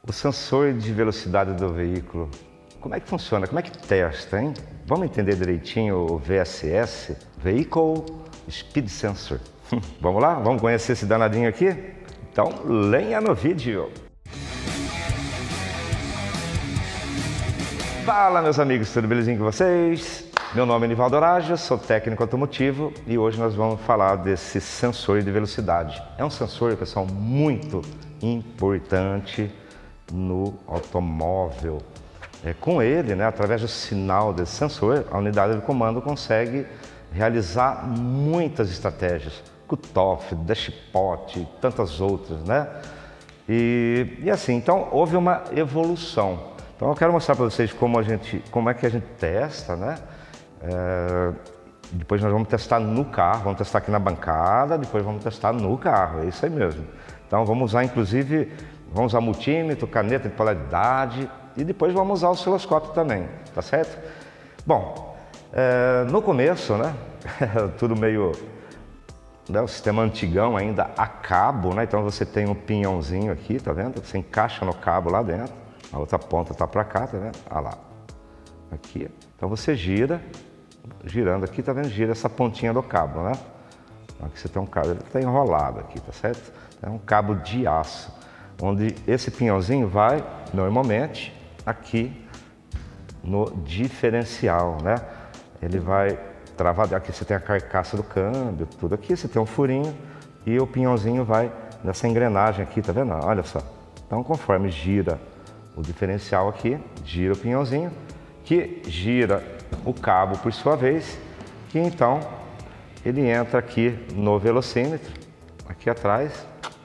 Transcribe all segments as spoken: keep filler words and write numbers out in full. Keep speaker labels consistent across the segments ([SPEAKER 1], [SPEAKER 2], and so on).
[SPEAKER 1] O sensor de velocidade do veículo, como é que funciona? Como é que testa, hein? Vamos entender direitinho o V S S, Vehicle Speed Sensor. Vamos lá? Vamos conhecer esse danadinho aqui? Então, lenha no vídeo! Fala, meus amigos, tudo belezinho com vocês? Meu nome é Nivaldo Araja, sou técnico automotivo e hoje nós vamos falar desse sensor de velocidade. É um sensor, pessoal, muito importante no automóvel. É, com ele, né, através do sinal desse sensor, a unidade de comando consegue realizar muitas estratégias, cutoff, dashpot e tantas outras, né? E, e assim, então houve uma evolução. Então eu quero mostrar para vocês como a gente, como é que a gente testa, né? É, depois nós vamos testar no carro, vamos testar aqui na bancada, depois vamos testar no carro, é isso aí mesmo. Então vamos usar inclusive, vamos usar multímetro, caneta de polaridade e depois vamos usar o osciloscópio também, tá certo? Bom, é, no começo, né, tudo meio, né, o sistema antigão ainda a cabo, né, então você tem um pinhãozinho aqui, tá vendo? Você encaixa no cabo lá dentro, a outra ponta tá para cá, tá vendo? Olha lá, aqui, então você gira, girando aqui, tá vendo? Gira essa pontinha do cabo, né? Aqui você tem um cabo, ele tá enrolado aqui, tá certo? É um cabo de aço, onde esse pinhãozinho vai, normalmente, aqui no diferencial, né? Ele vai travar, aqui você tem a carcaça do câmbio, tudo aqui, você tem um furinho e o pinhãozinho vai nessa engrenagem aqui, tá vendo? Olha só. Então, conforme gira o diferencial aqui, gira o pinhãozinho, que gira o cabo por sua vez, que então ele entra aqui no velocímetro, aqui atrás,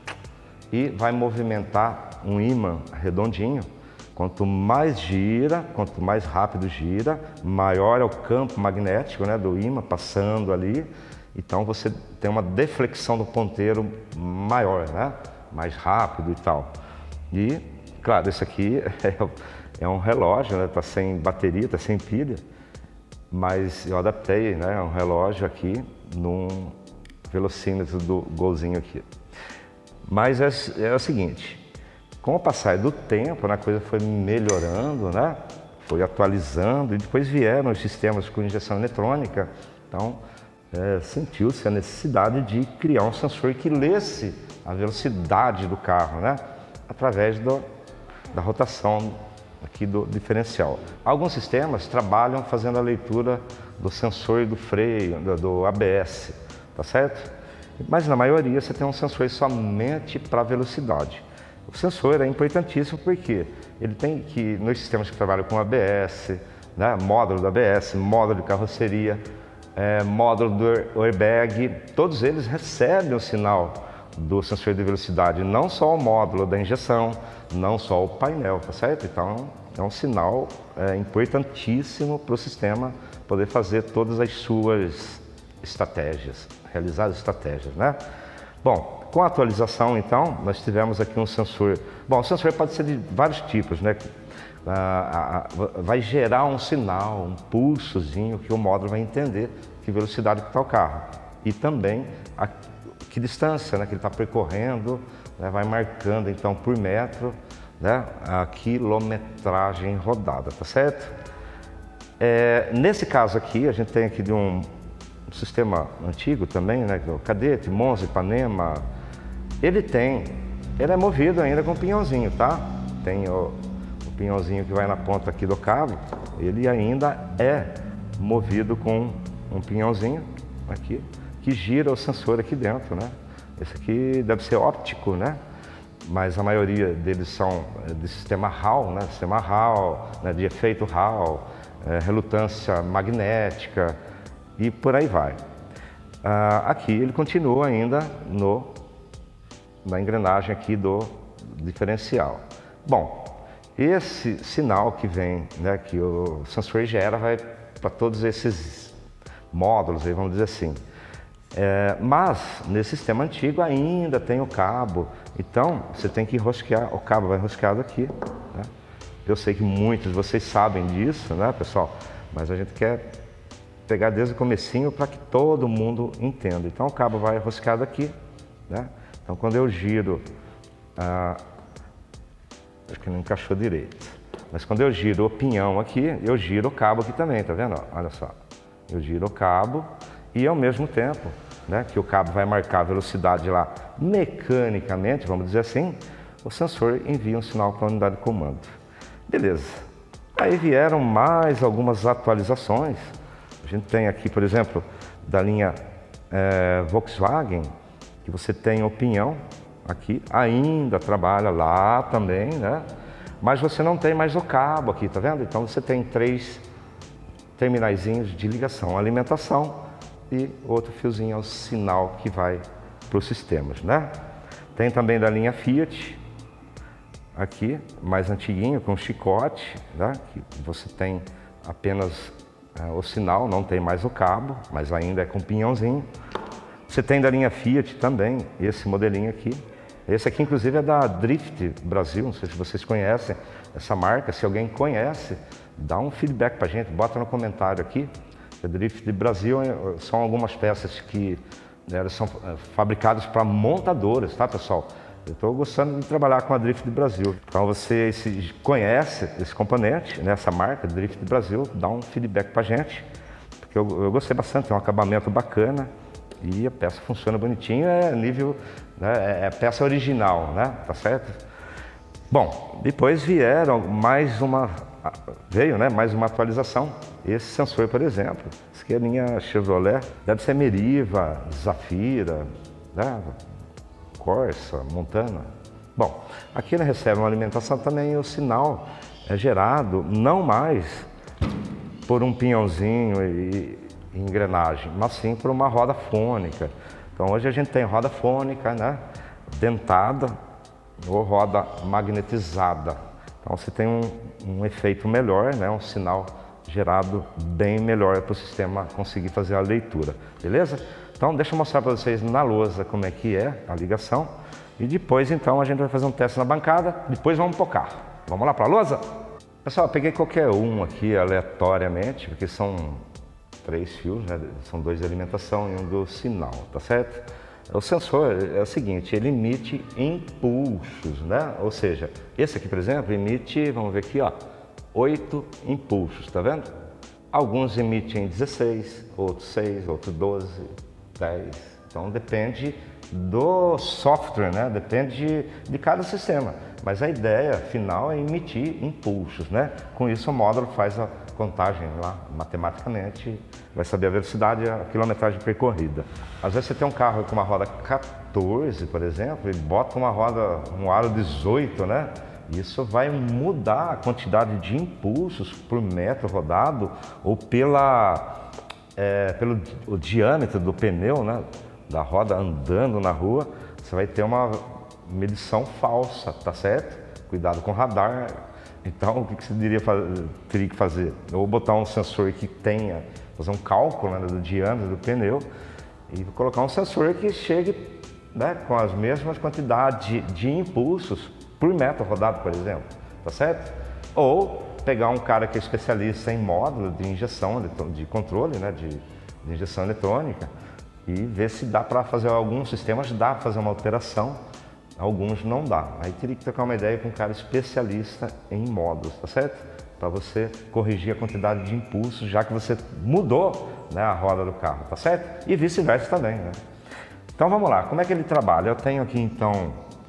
[SPEAKER 1] e vai movimentar um ímã redondinho. Quanto mais gira, quanto mais rápido gira, maior é o campo magnético, né, do ímã passando ali. Então você tem uma deflexão do ponteiro maior, né, mais rápido e tal. E, claro, esse aqui é, é um relógio, né, tá sem bateria, tá sem pilha, mas eu adaptei, né, um relógio aqui num velocímetro do golzinho aqui. Mas é, é o seguinte, com o passar do tempo, né, a coisa foi melhorando, né, foi atualizando e depois vieram os sistemas com injeção eletrônica. Então, é, sentiu-se a necessidade de criar um sensor que lesse a velocidade do carro, né, através do, da rotação aqui do diferencial. Alguns sistemas trabalham fazendo a leitura do sensor do freio, do, do A B S, tá certo? Mas na maioria você tem um sensor somente para velocidade. O sensor é importantíssimo porque ele tem que, nos sistemas que trabalham com A B S, né, módulo do A B S, módulo de carroceria, é, módulo do airbag, todos eles recebem o sinal do sensor de velocidade, não só o módulo da injeção, não só o painel, tá certo? Então é um sinal é, importantíssimo para o sistema poder fazer todas as suas estratégias, realizar as estratégias, né? Bom, com a atualização, então, nós tivemos aqui um sensor. Bom, o sensor pode ser de vários tipos, né? Ah, vai gerar um sinal, um pulsozinho que o módulo vai entender que velocidade que está o carro. E também a que distância, né, que ele está percorrendo, né, vai marcando, então, por metro, né, a quilometragem rodada, tá certo? É, nesse caso aqui, a gente tem aqui de um um sistema antigo também, né, o Cadete, Monza, Ipanema, ele tem, ele é movido ainda com pinhãozinho, tá? Tem o, o pinhãozinho que vai na ponta aqui do cabo, ele ainda é movido com um pinhãozinho aqui, que gira o sensor aqui dentro, né? Esse aqui deve ser óptico, né? Mas a maioria deles são de sistema Hall, né? Sistema Hall, né, de efeito Hall, é, relutância magnética, e por aí vai. Ah, aqui ele continua ainda no, na engrenagem aqui do diferencial. Bom, esse sinal que vem, né, que o sensor gera, vai para todos esses módulos, aí, vamos dizer assim. É, mas nesse sistema antigo ainda tem o cabo, então você tem que enrosquear, o cabo vai enroscado aqui, né? Eu sei que muitos de vocês sabem disso, né, pessoal? Mas a gente quer pegar desde o comecinho para que todo mundo entenda. Então o cabo vai enroscado aqui, né? Então quando eu giro ah, Acho que não encaixou direito. Mas quando eu giro o pinhão aqui, eu giro o cabo aqui também, tá vendo? Olha só. Eu giro o cabo e ao mesmo tempo, né, que o cabo vai marcar a velocidade lá mecanicamente, vamos dizer assim, o sensor envia um sinal para a unidade de comando. Beleza. Aí vieram mais algumas atualizações. A gente tem aqui, por exemplo, da linha é, Volkswagen, que você tem o pinhão aqui, ainda trabalha lá também, né? Mas você não tem mais o cabo aqui, tá vendo? Então você tem três terminaizinhos de ligação, alimentação e outro fiozinho é o sinal que vai para os sistemas, né? Tem também da linha Fiat, aqui, mais antiguinho, com chicote, né? Que você tem apenas é, o sinal, não tem mais o cabo, mas ainda é com pinhãozinho. Você tem da linha Fiat também, esse modelinho aqui. Esse aqui, inclusive, é da Drift Brasil, não sei se vocês conhecem essa marca. Se alguém conhece, dá um feedback pra gente, bota no comentário aqui. A Drift Brasil são algumas peças que né, são fabricadas para montadoras, tá, pessoal? Eu estou gostando de trabalhar com a Drift Brasil. Então, você se conhece esse componente, né, essa marca, Drift Brasil, dá um feedback pra gente, porque eu, eu gostei bastante, tem um acabamento bacana. E a peça funciona bonitinho, é nível, né, é peça original, né? Tá certo? Bom, depois vieram mais uma, veio, né, mais uma atualização. Esse sensor, por exemplo, esse aqui é a linha Chevrolet, deve ser Meriva, Zafira, né, Corsa, Montana. Bom, aqui ele recebe uma alimentação também e o sinal é gerado não mais por um pinhãozinho e engrenagem, mas sim por uma roda fônica. Então hoje a gente tem roda fônica, né, dentada ou roda magnetizada. Então você tem um, um efeito melhor, né, um sinal gerado bem melhor para o sistema conseguir fazer a leitura, beleza? Então deixa eu mostrar para vocês na lousa como é que é a ligação e depois então a gente vai fazer um teste na bancada, depois vamos pro carro. Vamos lá para a lousa? Pessoal, eu peguei qualquer um aqui aleatoriamente, porque são três fios, né? São dois de alimentação e um do sinal, tá certo? O sensor é o seguinte, ele emite impulsos, né? Ou seja, esse aqui, por exemplo, emite, vamos ver aqui, ó, oito impulsos, tá vendo? Alguns emitem dezesseis, outros seis, outros doze, dez. Então depende do software, né? Depende de, de cada sistema. Mas a ideia final é emitir impulsos, né? Com isso o módulo faz a contagem lá matematicamente, vai saber a velocidade e a quilometragem percorrida. Às vezes você tem um carro com uma roda quatorze, por exemplo, e bota uma roda, um aro dezoito, né? Isso vai mudar a quantidade de impulsos por metro rodado ou pela, é, pelo o diâmetro do pneu, né? Da roda andando na rua. Você vai ter uma medição falsa, tá certo? Cuidado com o radar. Então, o que você diria, teria que fazer? Ou botar um sensor que tenha, fazer um cálculo, né, do diâmetro do pneu e colocar um sensor que chegue, né, com as mesmas quantidades de, de impulsos por metro rodado, por exemplo, tá certo? Ou pegar um cara que é especialista em módulo de injeção, de controle, né, de, de injeção eletrônica e ver se dá para fazer alguns sistemas, dá para fazer uma alteração. Alguns não dá. Aí teria que trocar uma ideia com um cara especialista em módulos, tá certo? Para você corrigir a quantidade de impulsos, já que você mudou, né, a roda do carro, tá certo? E vice-versa também, né? Então vamos lá, como é que ele trabalha? Eu tenho aqui então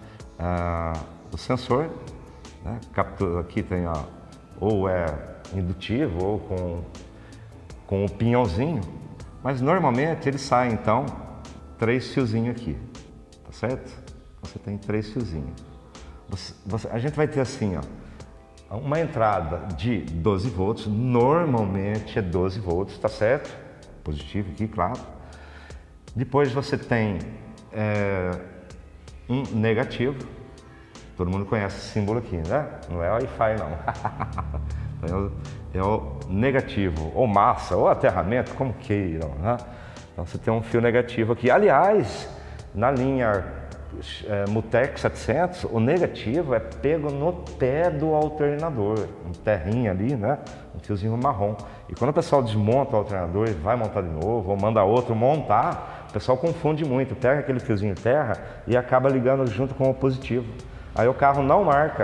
[SPEAKER 1] uh, o sensor, né? Captura, aqui tem ó, ou é indutivo ou com, com o pinhãozinho, mas normalmente ele sai então três fiozinhos aqui, tá certo? Você tem três fiozinhos. Você, você, a gente vai ter assim, ó, uma entrada de doze volts, normalmente é doze volts, tá certo? Positivo aqui, claro. Depois você tem é, um negativo. Todo mundo conhece esse símbolo aqui, né? Não é Wi-Fi, não. é, o, é o negativo, ou massa, ou aterramento, como queiram, né? Então você tem um fio negativo aqui. Aliás, na linha É, Mutec setecentos, o negativo é pego no pé do alternador, um terrinho ali, né? Um fiozinho marrom. E quando o pessoal desmonta o alternador e vai montar de novo, ou manda outro montar, o pessoal confunde muito, pega aquele fiozinho terra e acaba ligando junto com o positivo. Aí o carro não marca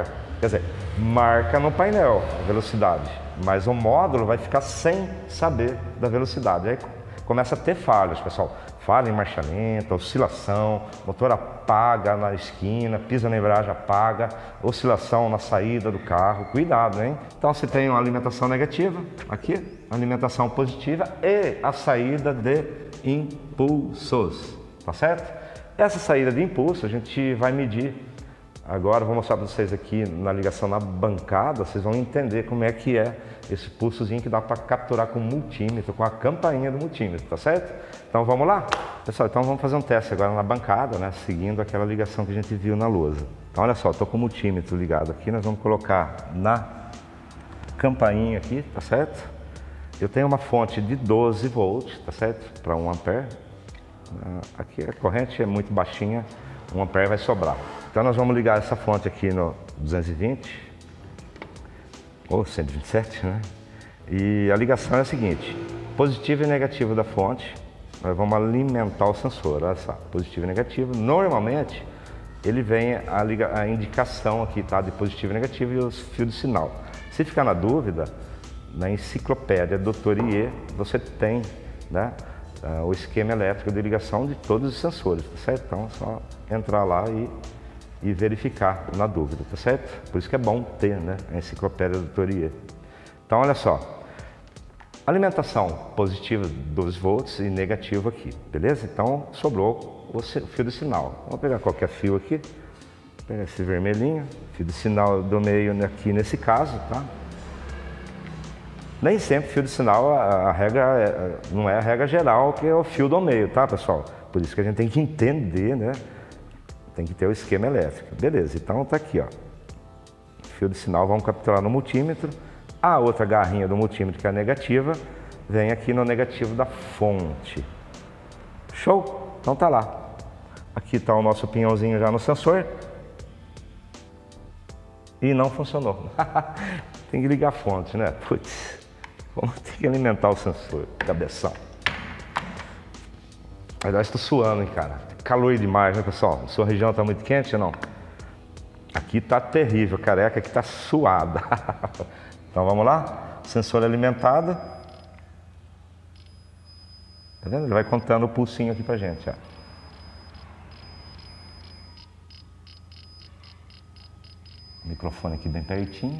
[SPEAKER 1] Quer dizer, marca no painel a velocidade, mas o módulo vai ficar sem saber da velocidade. Aí começa a ter falhas, pessoal. Falha em marcha lenta, oscilação, motor apaga na esquina, pisa na embreagem, apaga, oscilação na saída do carro. Cuidado, hein? Então você tem uma alimentação negativa, aqui, alimentação positiva e a saída de impulsos, tá certo? Essa saída de impulso a gente vai medir. Agora vou mostrar para vocês aqui na ligação na bancada, vocês vão entender como é que é esse pulsozinho que dá para capturar com o multímetro, com a campainha do multímetro, tá certo? Então vamos lá? Pessoal, então vamos fazer um teste agora na bancada, né? Seguindo aquela ligação que a gente viu na lousa. Então olha só, estou com o multímetro ligado aqui, nós vamos colocar na campainha aqui, tá certo? Eu tenho uma fonte de doze volts, tá certo? Para um ampere. Aqui a corrente é muito baixinha, um ampere vai sobrar. Então nós vamos ligar essa fonte aqui no duzentos e vinte ou cento e vinte e sete, né? E a ligação é a seguinte: positivo e negativo da fonte, nós vamos alimentar o sensor. Olha só, positivo e negativo. Normalmente ele vem a, liga, a indicação aqui, tá? De positivo e negativo e os fios de sinal. Se ficar na dúvida, na enciclopédia doutor I E você tem, né, uh, o esquema elétrico de ligação de todos os sensores, tá certo? Então é só entrar lá e e verificar na dúvida, tá certo? Por isso que é bom ter, né, a enciclopédia doutor I E. Então, olha só, alimentação positiva doze volts e negativo aqui, beleza? Então, sobrou o fio de sinal. Vamos pegar qualquer fio aqui, vou pegar esse vermelhinho, fio de sinal do meio aqui nesse caso, tá? Nem sempre fio de sinal, a, a regra é, não é a regra geral, que é o fio do meio, tá, pessoal? Por isso que a gente tem que entender, né? Tem que ter o esquema elétrico. Beleza, então tá aqui, ó. Fio de sinal, vamos capturar no multímetro. A outra garrinha do multímetro, que é a negativa, vem aqui no negativo da fonte. Show? Então tá lá. Aqui tá o nosso pinhãozinho já no sensor. E não funcionou. Tem que ligar a fonte, né? Putz, vamos ter que alimentar o sensor. Cabeção. Aliás, estou suando, hein, cara. Calor demais, né, pessoal? Sua região está muito quente ou não? Aqui tá terrível, careca, aqui tá suada. Então vamos lá? Sensor alimentado. Tá vendo? Ele vai contando o pulsinho aqui pra gente, ó. Microfone aqui bem pertinho.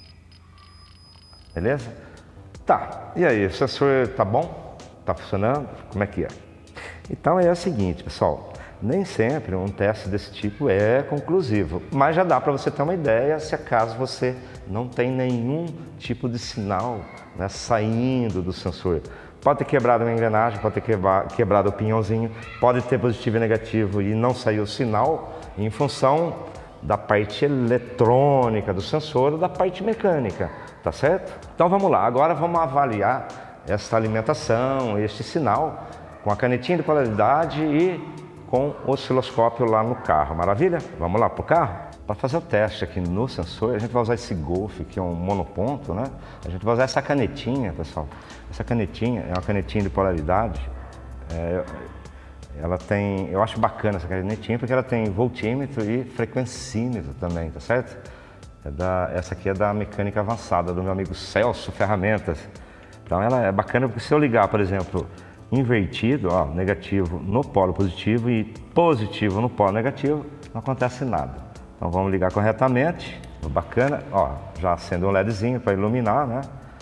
[SPEAKER 1] Beleza? Tá, e aí, o sensor tá bom? Tá funcionando? Como é que é? Então é o seguinte, pessoal, nem sempre um teste desse tipo é conclusivo, mas já dá para você ter uma ideia se acaso você não tem nenhum tipo de sinal, né, saindo do sensor. Pode ter quebrado uma engrenagem, pode ter quebrado o pinhãozinho, pode ter positivo e negativo e não saiu o sinal em função da parte eletrônica do sensor ou da parte mecânica, tá certo? Então vamos lá, agora vamos avaliar essa alimentação, este sinal, com a canetinha de polaridade e com o osciloscópio lá no carro. Maravilha? Vamos lá pro carro? Para fazer o teste aqui no sensor, a gente vai usar esse Golf, que é um monoponto, né? A gente vai usar essa canetinha, pessoal. Essa canetinha é uma canetinha de polaridade. É, ela tem, eu acho bacana essa canetinha porque ela tem voltímetro e frequencímetro também, tá certo? É da, essa aqui é da mecânica avançada, do meu amigo Celso Ferramentas. Então ela é bacana porque se eu ligar, por exemplo, invertido, ó, negativo no polo positivo e positivo no polo negativo, não acontece nada. Então vamos ligar corretamente, bacana, ó, já acende um LEDzinho para iluminar, né?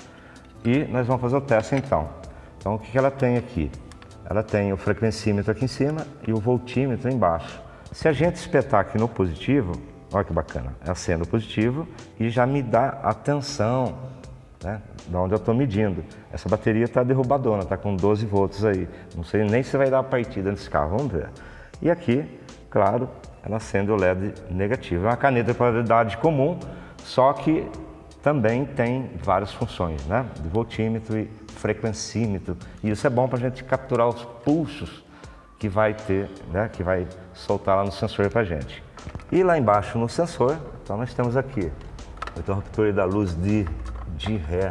[SPEAKER 1] E nós vamos fazer o teste então. Então o que que ela tem aqui? Ela tem o frequencímetro aqui em cima e o voltímetro embaixo. Se a gente espetar aqui no positivo, olha que bacana, acende o positivo e já me dá a tensão, né, de onde eu estou medindo. Essa bateria está derrubadona, está com doze volts aí. Não sei nem se vai dar a partida nesse carro, vamos ver. E aqui, claro, ela acende o L E D negativo. É uma caneta de polaridade comum, só que também tem várias funções, né? De voltímetro e frequencímetro. E isso é bom para a gente capturar os pulsos que vai ter, né? Que vai soltar lá no sensor para a gente. E lá embaixo no sensor, então nós temos aqui o interruptor da luz de, de ré.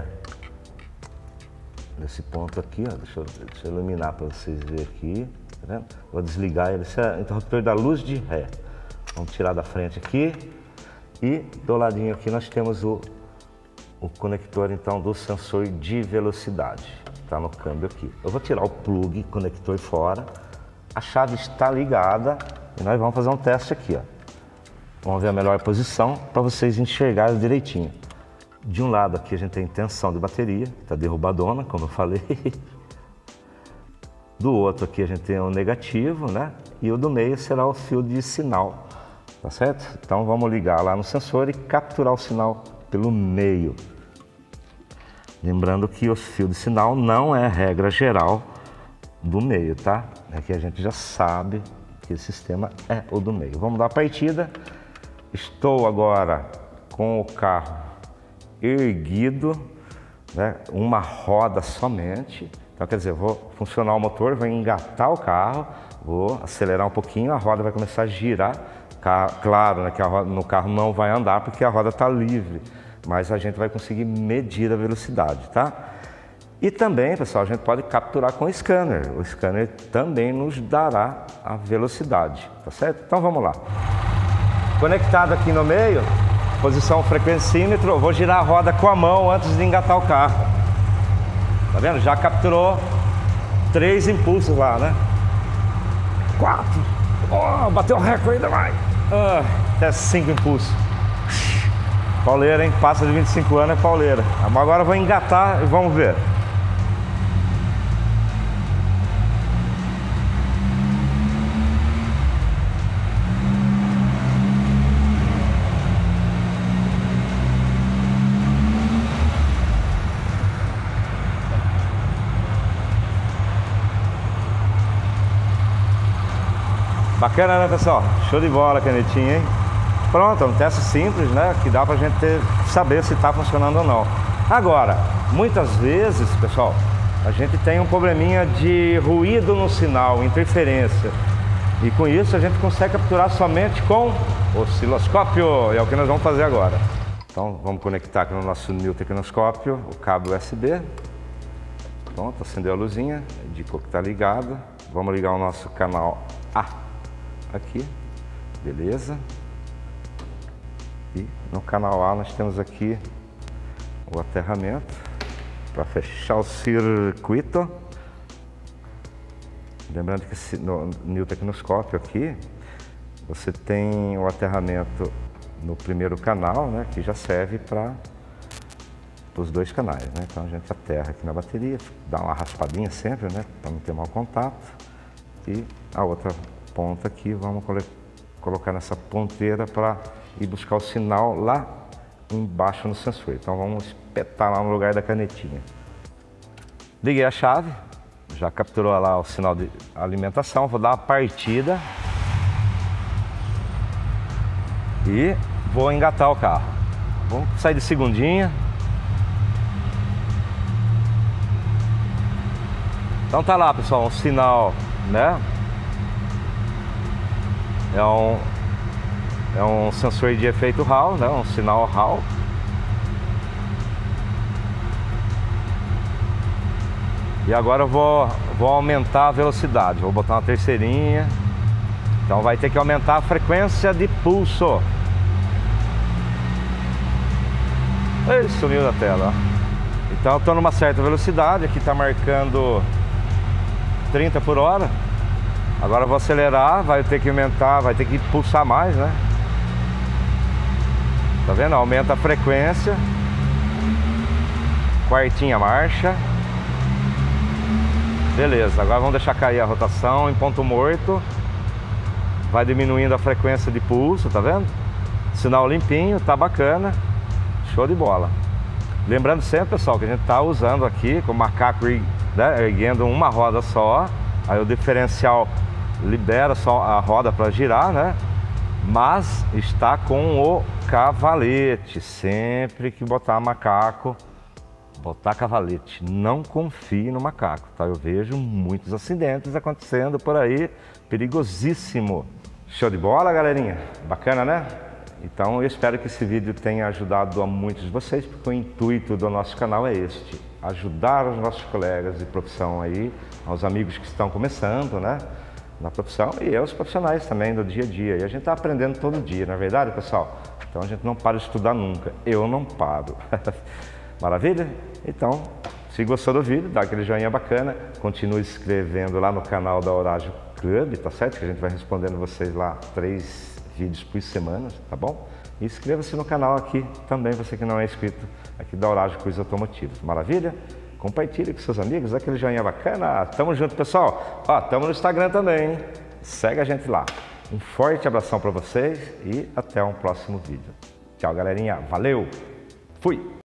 [SPEAKER 1] Nesse ponto aqui, ó, deixa, eu, deixa eu iluminar para vocês verem aqui, tá vendo? Vou desligar ele, esse é o interruptor da luz de ré. Vamos tirar da frente aqui E do ladinho aqui nós temos o, o conector então do sensor de velocidade. Está no câmbio aqui. Eu vou tirar o plug, conector fora. A chave está ligada e nós vamos fazer um teste aqui, ó. Vamos ver a melhor posição para vocês enxergarem direitinho. De um lado aqui a gente tem tensão de bateria, está derrubadona, como eu falei. Do outro aqui a gente tem o negativo, né? E o do meio será o fio de sinal, tá certo? Então vamos ligar lá no sensor e capturar o sinal pelo meio. Lembrando que o fio de sinal não é regra geral do meio, tá? Aqui a gente já sabe que esse sistema é o do meio. Vamos dar a partida. Estou agora com o carro erguido, né? Uma roda somente. Então quer dizer, vou funcionar o motor, vou engatar o carro, vou acelerar um pouquinho, a roda vai começar a girar. Claro, né, que a roda no carro não vai andar porque a roda está livre, mas a gente vai conseguir medir a velocidade, tá? E também, pessoal, a gente pode capturar com o scanner. O scanner também nos dará a velocidade, tá certo? Então vamos lá. Conectado aqui no meio, posição frequencímetro, eu vou girar a roda com a mão antes de engatar o carro. Tá vendo? Já capturou três impulsos lá, né? Quatro. Oh, bateu o recorde ainda mais. Ah, até cinco impulsos. Pauleira, hein? Passa de vinte e cinco anos é pauleira. Agora eu vou engatar e vamos ver. Bacana, né, pessoal? Show de bola a canetinha, hein? Pronto, é um teste simples, né? Que dá pra gente ter, saber se está funcionando ou não. Agora, muitas vezes, pessoal, a gente tem um probleminha de ruído no sinal, interferência. E com isso a gente consegue capturar somente com osciloscópio. E é o que nós vamos fazer agora. Então vamos conectar aqui no nosso Newtecnoscópio o cabo U S B. Pronto, acendeu a luzinha, indicou que está ligado. Vamos ligar o nosso canal A aqui, beleza. E no canal A nós temos aqui o aterramento para fechar o circuito. Lembrando que esse, no Newtecnoscópio aqui você tem o aterramento no primeiro canal, né, que já serve para os dois canais, né? Então a gente aterra aqui na bateria, dá uma raspadinha sempre, né, para não ter mau contato. E a outra ponta aqui vamos colocar nessa ponteira para ir buscar o sinal lá embaixo no sensor. Então vamos espetar lá no lugar da canetinha. Liguei a chave, já capturou lá o sinal de alimentação, vou dar uma partida e vou engatar o carro. Vamos sair de segundinha. Então tá lá, pessoal, um sinal, né? É um, é um sensor de efeito Hall, né? Um sinal Hall. E agora eu vou, vou aumentar a velocidade, vou botar uma terceirinha. Então vai ter que aumentar a frequência de pulso. Ei, sumiu da tela, ó. Então eu estou numa certa velocidade, aqui está marcando trinta por hora. Agora eu vou acelerar, vai ter que aumentar, vai ter que pulsar mais, né? Tá vendo? Aumenta a frequência. Quartinha marcha. Beleza, agora vamos deixar cair a rotação em ponto morto. Vai diminuindo a frequência de pulso, tá vendo? Sinal limpinho, tá bacana. Show de bola. Lembrando sempre, pessoal, que a gente tá usando aqui com o macaco, né, erguendo uma roda só. Aí o diferencial libera só a roda para girar, né? Mas está com o cavalete. Sempre que botar macaco, botar cavalete. Não confie no macaco, tá? Eu vejo muitos acidentes acontecendo por aí, perigosíssimo. Show de bola, galerinha? Bacana, né? Então eu espero que esse vídeo tenha ajudado a muitos de vocês, porque o intuito do nosso canal é este: ajudar os nossos colegas de profissão aí, aos amigos que estão começando, né, na profissão, e aos profissionais também do dia a dia. E a gente está aprendendo todo dia, não é verdade, pessoal? Então a gente não para de estudar nunca. Eu não paro. Maravilha? Então, se gostou do vídeo, dá aquele joinha bacana. Continue se inscrevendo lá no canal da Horágio Club, tá certo? Que a gente vai respondendo vocês lá três vídeos por semana, tá bom? E inscreva-se no canal aqui também, você que não é inscrito aqui da Horágio Cruz Automotivos. Maravilha? Compartilhe com seus amigos, dá aquele joinha bacana. Tamo junto, pessoal. Ó, tamo no Instagram também, hein? Segue a gente lá. Um forte abração para vocês e até um próximo vídeo. Tchau, galerinha. Valeu! Fui!